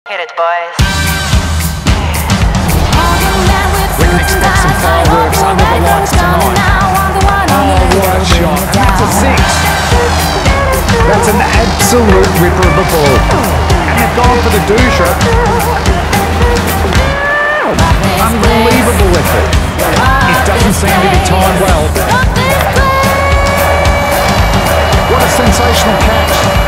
Hit it, boys. We can expect some fireworks under the lights tonight. Oh, what a shot. That's a six. That's an absolute ripper of a ball. And they've gone for the doozer. Unbelievable effort. It doesn't seem to be timed well. What a sensational catch.